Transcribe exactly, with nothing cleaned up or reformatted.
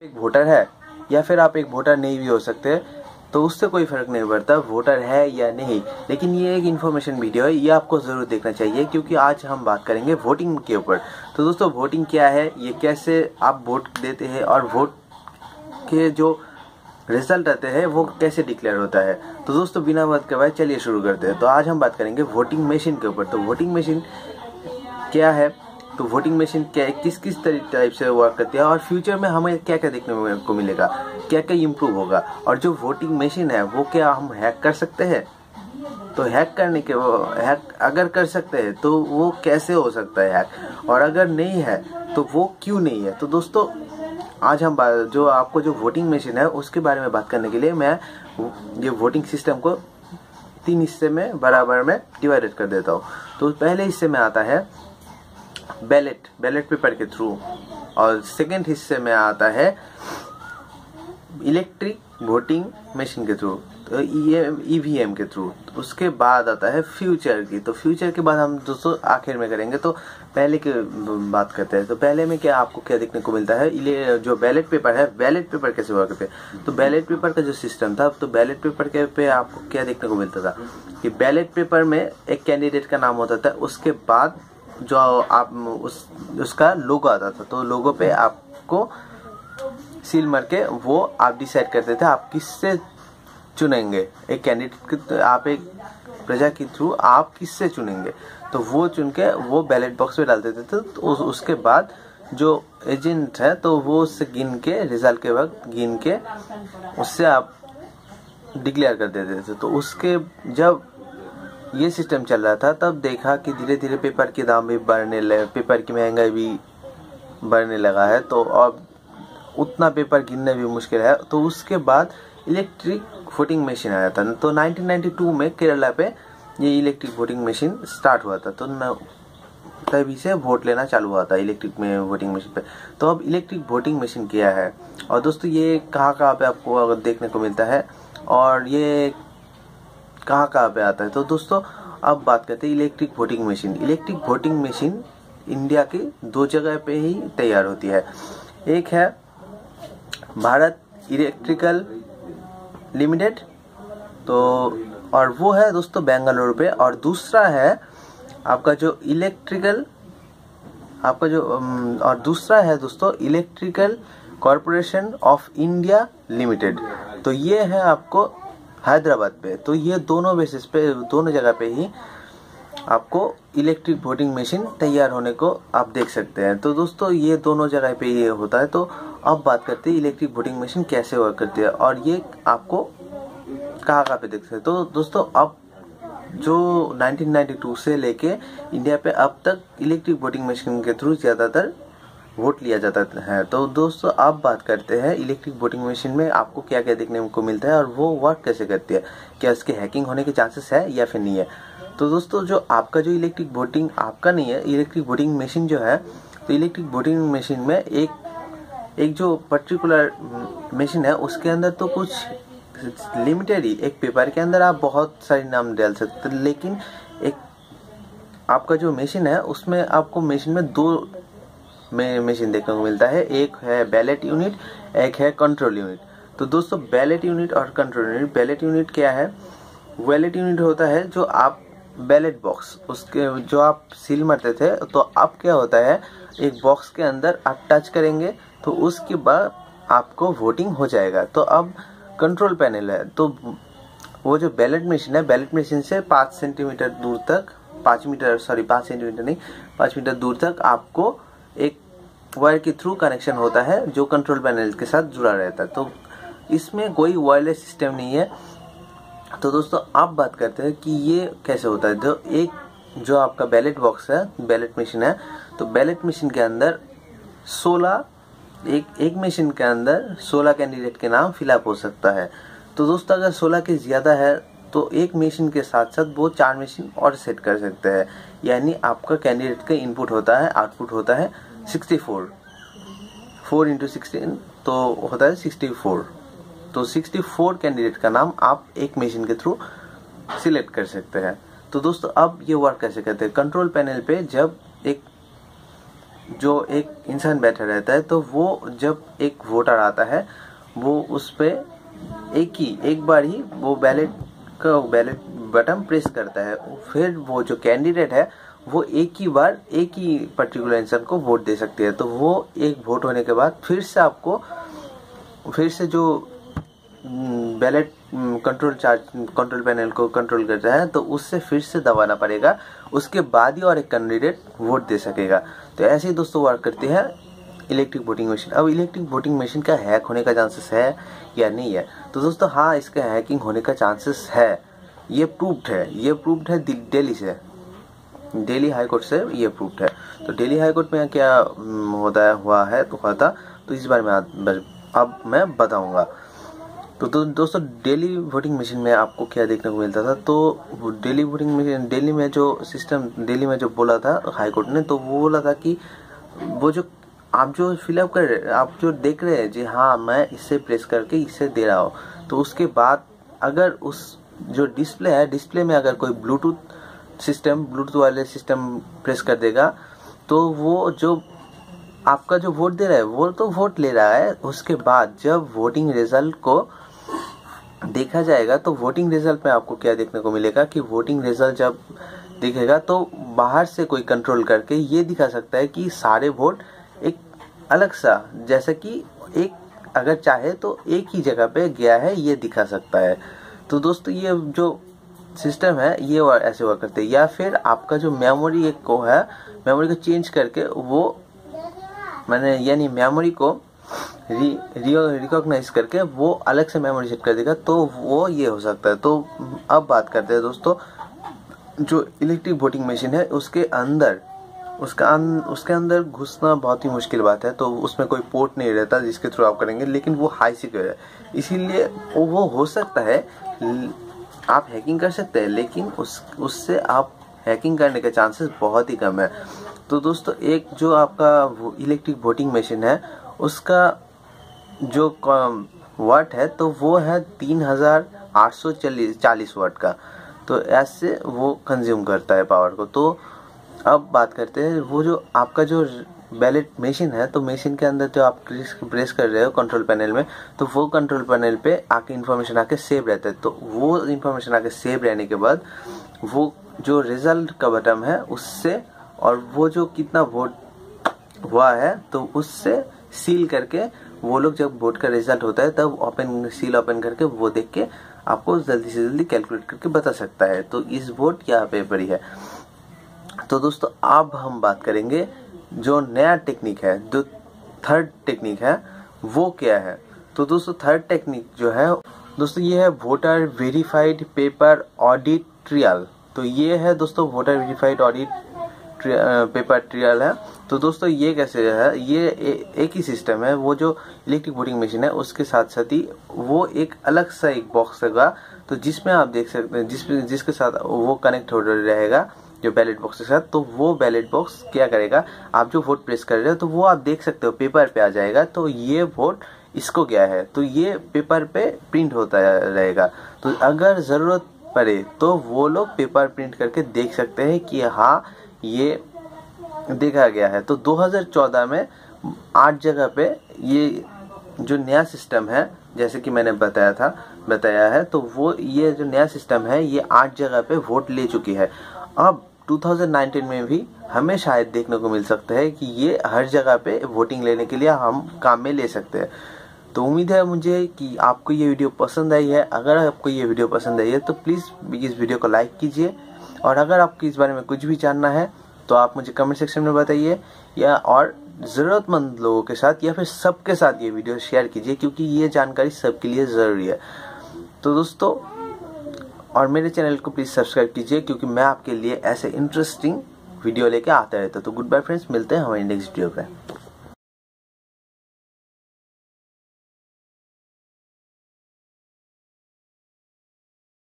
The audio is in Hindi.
एक वोटर है या फिर आप एक वोटर नहीं भी हो सकते, तो उससे कोई फर्क नहीं पड़ता वोटर है या नहीं। लेकिन ये एक इन्फॉर्मेशन वीडियो है, ये आपको ज़रूर देखना चाहिए क्योंकि आज हम बात करेंगे वोटिंग के ऊपर। तो दोस्तों वोटिंग क्या है, ये कैसे आप वोट देते हैं और वोट के जो रिजल्ट आते हैं वो कैसे डिक्लेयर होता है। तो दोस्तों बिना बात करवाए चलिए शुरू करते हैं। तो आज हम बात करेंगे वोटिंग मशीन के ऊपर। तो वोटिंग मशीन क्या है, तो वोटिंग मशीन क्या किस किस टाइप से वर्क करती है और फ्यूचर में हमें क्या क्या देखने को मिलेगा, क्या क्या इम्प्रूव होगा, और जो वोटिंग मशीन है वो क्या हम हैक कर सकते हैं। तो हैक करने के वो हैक अगर कर सकते हैं तो वो कैसे हो सकता है हैक, और अगर नहीं है तो वो क्यों नहीं है। तो दोस्तों आज हम जो आपको जो वोटिंग मशीन है उसके बारे में बात करने के लिए मैं ये वोटिंग सिस्टम को तीन हिस्से में बराबर में डिवाइडेड कर देता हूँ। तो पहले हिस्से में आता है बैलेट बैलेट पेपर के थ्रू, और सेकंड हिस्से में आता है इलेक्ट्रिक वोटिंग मशीन के थ्रू, तो ये ईवीएम के थ्रू। उसके बाद आता है फ्यूचर की। तो फ्यूचर के बाद हम दोस्तों आखिर में करेंगे। तो पहले की बात करते हैं। तो पहले में क्या आपको क्या देखने को मिलता है, जो बैलेट पेपर है, बैलेट पेपर कैसे वर्क करते हैं। तो बैलेट पेपर का जो सिस्टम था, तो बैलेट पेपर के पे आपको क्या देखने को मिलता था कि बैलेट पेपर में एक कैंडिडेट का नाम होता था, उसके बाद जो आप उस उसका लोगो आता था। तो लोगो पे आपको सील मार के वो आप डिसाइड करते थे आप किससे चुनेंगे, एक कैंडिडेट, आप एक प्रजा के थ्रू आप किससे चुनेंगे। तो वो चुन के वो बैलेट बॉक्स में डाल देते थे। तो उस, उसके बाद जो एजेंट है तो वो उससे गिन के रिजल्ट के वक्त गिन के उससे आप डिक्लेयर कर देते थे। तो उसके जब ये सिस्टम चल रहा था तब देखा कि धीरे धीरे पेपर के दाम भी बढ़ने लगे, पेपर की महंगाई भी बढ़ने लगा है। तो अब उतना पेपर गिनना भी मुश्किल है। तो उसके बाद इलेक्ट्रिक वोटिंग मशीन आया था। तो नाइनटीन नाइंटी टू में केरला पे ये इलेक्ट्रिक वोटिंग मशीन स्टार्ट हुआ था। तो तभी से वोट लेना चालू हुआ था इलेक्ट्रिक में वोटिंग मशीन पे। तो अब इलेक्ट्रिक वोटिंग मशीन क्या है, और दोस्तों ये कहाँ कहाँ पे आपको देखने को मिलता है और ये कहाँ कहाँ पे आता है। तो दोस्तों अब बात करते हैं electric voting machine. Electric voting machine India की दो जगह पे ही तैयार होती है। एक है भारत इलेक्ट्रिकल लिमिटेड, तो और वो है दोस्तों बेंगलुरु पे, और दूसरा है आपका जो इलेक्ट्रिकल आपका जो और दूसरा है दोस्तों electrical corporation of India limited. तो ये है आपको हैदराबाद पे। तो ये दोनों बेसिस पे, दोनों जगह पे ही आपको इलेक्ट्रिक वोटिंग मशीन तैयार होने को आप देख सकते हैं। तो दोस्तों ये दोनों जगह पे ये होता है। तो अब बात करते हैं इलेक्ट्रिक वोटिंग मशीन कैसे वर्क करती है और ये आपको कहाँ कहाँ पे देख सकते हैं। तो दोस्तों अब जो नाइनटीन नाइंटी टू से लेके इंडिया पे अब तक इलेक्ट्रिक वोटिंग मशीन के थ्रू ज़्यादातर वोट लिया जाता है। तो दोस्तों अब बात करते हैं इलेक्ट्रिक वोटिंग मशीन में आपको क्या क्या देखने को मिलता है और वो वर्क कैसे करती है, क्या इसके हैकिंग होने के चांसेस है या फिर नहीं है। तो दोस्तों जो आपका जो इलेक्ट्रिक वोटिंग आपका नहीं है, इलेक्ट्रिक वोटिंग मशीन जो है, तो इलेक्ट्रिक वोटिंग मशीन में एक एक जो पर्टिकुलर मशीन है उसके अंदर तो कुछ लिमिटेड ही, एक पेपर के अंदर आप बहुत सारे नाम डाल सकते हैं, लेकिन एक आपका जो मशीन है उसमें आपको मशीन में दो मशीन देखने को मिलता है। एक है बैलेट यूनिट, एक है कंट्रोल यूनिट। तो दोस्तों बैलेट यूनिट और कंट्रोल यूनिट, बैलेट यूनिट क्या है, बैलेट यूनिट होता है जो आप बैलेट बॉक्स उसके जो आप सील मारते थे, तो अब क्या होता है एक बॉक्स के अंदर आप टच करेंगे तो उसके बाद आपको वोटिंग हो जाएगा। तो अब कंट्रोल पैनल है, तो वो जो बैलेट मशीन है, बैलेट मशीन से पाँच सेंटीमीटर दूर तक, पाँच मीटर सॉरी पाँच सेंटीमीटर नहीं पाँच मीटर दूर तक आपको एक वायर के थ्रू कनेक्शन होता है जो कंट्रोल पैनल के साथ जुड़ा रहता है। तो इसमें कोई वायरलेस सिस्टम नहीं है। तो दोस्तों आप बात करते हैं कि ये कैसे होता है। तो एक जो आपका बैलेट बॉक्स है, बैलेट मशीन है, तो बैलेट मशीन के अंदर सोलह एक एक मशीन के अंदर सोलह कैंडिडेट के नाम फिलअप हो सकता है। तो दोस्तों अगर सोलह के ज़्यादा है तो एक मशीन के साथ साथ वो चार मशीन और सेट कर सकते हैं। यानी आपका कैंडिडेट का इनपुट होता है, आउटपुट होता है sixty four, four into sixteen तो होता है सिक्सटी फोर। तो सिक्सटी फोर कैंडिडेट का नाम आप एक मशीन के थ्रू सिलेक्ट कर सकते हैं। तो दोस्तों अब ये वर्क कैसे करते हैं, कंट्रोल पैनल पे जब एक जो एक इंसान बैठा रहता है, तो वो जब एक वोटर आता है वो उस पे एक ही एक बार ही वो बैलेट का बैलेट बटन प्रेस करता है, फिर वो जो कैंडिडेट है वो एक ही बार एक ही पर्टिकुलर इंसान को वोट दे सकती है। तो वो एक वोट होने के बाद फिर से आपको फिर से जो ballot control charge control panel को कंट्रोल करता है तो उससे फिर से दबाना पड़ेगा, उसके बाद ही और एक कैंडिडेट वोट दे सकेगा। तो ऐसे ही दोस्तों वर्क करती है इलेक्ट्रिक वोटिंग मशीन। अब इलेक्ट्रिक वोटिंग मशीन का हैक होने का चांसेस है या नहीं है? तो दोस्तों हाँ, इसका हैकिंग होने का चांसेस है, ये प्रूव्ड है ये प्रूव्ड है दिल्ली से, दिल्ली हाई कोर्ट से ये प्रूव्ड है। तो दिल्ली हाई कोर्ट में क्या होता है हुआ है तो हुआ था, तो इस बारे में अब मैं बताऊंगा। तो, तो दोस्तों दिल्ली वोटिंग मशीन में आपको क्या देखने को मिलता था, तो दिल्ली वोटिंग मशीन दिल्ली में जो सिस्टम दिल्ली में जो बोला था हाई कोर्ट ने, तो वो बोला था कि वो जो आप जो फिलअप कर रहे आप जो देख रहे हैं जी, हाँ मैं इससे प्रेस करके इससे दे रहा हूँ, तो उसके बाद अगर उस जो डिस्प्ले है डिस्प्ले में अगर कोई ब्लूटूथ सिस्टम ब्लूटूथ वाले सिस्टम प्रेस कर देगा, तो वो जो आपका जो वोट दे रहा है वो तो वोट ले रहा है, उसके बाद जब वोटिंग रिजल्ट को देखा जाएगा तो वोटिंग रिजल्ट में आपको क्या देखने को मिलेगा कि वोटिंग रिजल्ट जब दिखेगा तो बाहर से कोई कंट्रोल करके ये दिखा सकता है कि सारे वोट एक अलग सा, जैसे कि एक अगर चाहे तो एक ही जगह पे गया है ये दिखा सकता है। तो दोस्तों ये जो सिस्टम है ये ऐसे वर्क करते हैं। या फिर आपका जो मेमोरी एक को है मेमोरी को चेंज करके वो मैंने यानी मेमोरी को री रिकॉग्नाइज करके वो अलग से मेमोरी सेट कर देगा, तो वो ये हो सकता है। तो अब बात करते हैं दोस्तों जो इलेक्ट्रिक वोटिंग मशीन है उसके अंदर उसका अं, उसके अंदर घुसना बहुत ही मुश्किल बात है। तो उसमें कोई पोर्ट नहीं रहता जिसके थ्रू आप करेंगे, लेकिन वो हाई सिक्योर है, इसीलिए वो हो सकता है आप हैकिंग कर सकते हैं, लेकिन उस उससे आप हैकिंग करने के चांसेस बहुत ही कम है। तो दोस्तों एक जो आपका इलेक्ट्रिक वोटिंग मशीन है उसका जो वाट है तो वो है तीन हजार आठ सौ चालीस वाट का, तो ऐसे वो कंज्यूम करता है पावर को। तो अब बात करते हैं वो जो आपका जो बैलेट मशीन है, तो मशीन के अंदर जो आप प्रेस कर रहे हो कंट्रोल पैनल में, तो वो कंट्रोल पैनल पे आके इन्फॉर्मेशन आके सेव रहता है। तो वो इन्फॉर्मेशन आके सेव रहने के बाद वो जो रिजल्ट का बटन है उससे और वो जो कितना वोट हुआ है तो उससे सील करके वो लोग जब वोट का रिजल्ट होता है तब ओपन सील ओपन करके वो देख के आपको जल्दी से जल्दी कैलकुलेट करके बता सकता है तो इस वोट क्या पेपर ही है। तो दोस्तों अब हम बात करेंगे जो नया टेक्निक है, जो थर्ड टेक्निक है वो क्या है। तो दोस्तों थर्ड टेक्निक जो है दोस्तों ये है voter verified paper audit trial. तो ये है दोस्तों voter verified audit paper trial है। तो दोस्तों ये कैसे है, ये ए, एक ही सिस्टम है, वो जो इलेक्ट्रिक वोटिंग मशीन है उसके साथ साथ ही वो एक अलग सा एक बॉक्स होगा, तो जिसमें आप देख सकते हैं जिस जिसके साथ वो कनेक्ट हो रहेगा जो बैलेट बॉक्स के साथ। तो वो बैलेट बॉक्स क्या करेगा, आप जो वोट प्रेस कर रहे हो तो वो आप देख सकते हो पेपर पे आ जाएगा, तो ये वोट इसको गया है, तो ये पेपर पे प्रिंट होता रहेगा। तो अगर जरूरत पड़े तो वो लोग पेपर प्रिंट करके देख सकते हैं कि हाँ ये देखा गया है। तो दो हज़ार चौदह में आठ जगह पे ये जो नया सिस्टम है जैसे कि मैंने बताया था बताया है तो वो ये जो नया सिस्टम है ये आठ जगह पे वोट ले चुकी है। अब दो हज़ार उन्नीस में भी हमें शायद देखने को मिल सकता है कि ये हर जगह पे वोटिंग लेने के लिए हम काम में ले सकते हैं। तो उम्मीद है मुझे कि आपको ये वीडियो पसंद आई है। अगर आपको ये वीडियो पसंद आई है तो प्लीज़ इस वीडियो को लाइक कीजिए, और अगर आपको इस बारे में कुछ भी जानना है तो आप मुझे कमेंट सेक्शन में बताइए, या और ज़रूरतमंद लोगों के साथ या फिर सबके साथ ये वीडियो शेयर कीजिए, क्योंकि ये जानकारी सबके लिए ज़रूरी है। तो दोस्तों और मेरे चैनल को प्लीज़ सब्सक्राइब कीजिए, क्योंकि मैं आपके लिए ऐसे इंटरेस्टिंग वीडियो लेके आता रहता हूँ। तो गुड बाय फ्रेंड्स, मिलते हैं हमारे नेक्स्ट वीडियो पे।